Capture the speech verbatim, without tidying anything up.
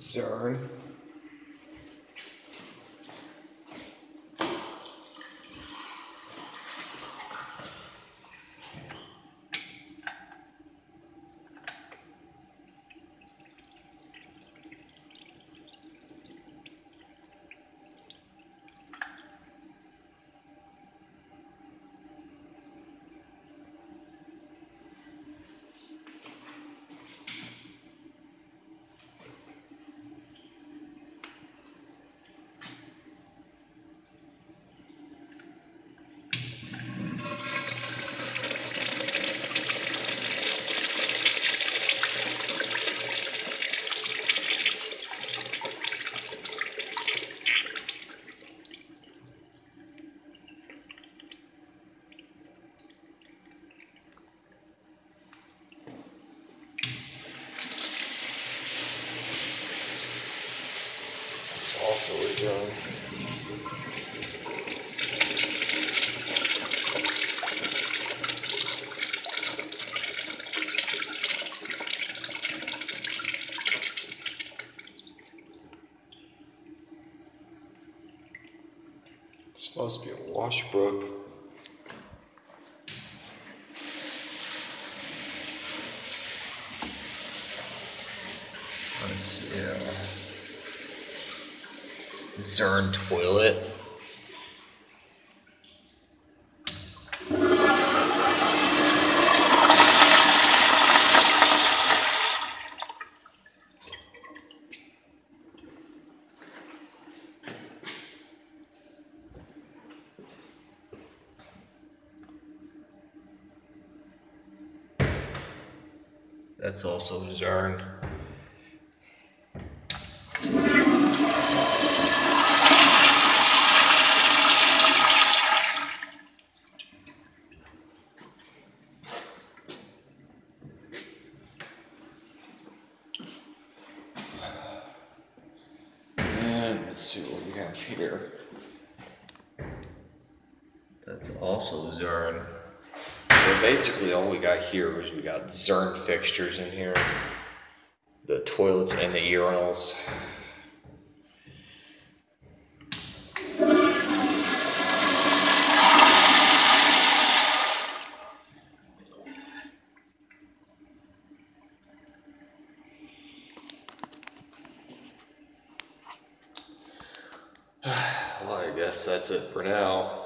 Zurn. Also a Zurn. It's supposed to be a Washbrook. Let's see. Uh, Zurn toilet. That's also Zurn. And let's see what we have here. That's also Zurn. So basically all we got here is we got Zurn fixtures in here. The toilets and the urinals. Well, I guess that's it for now.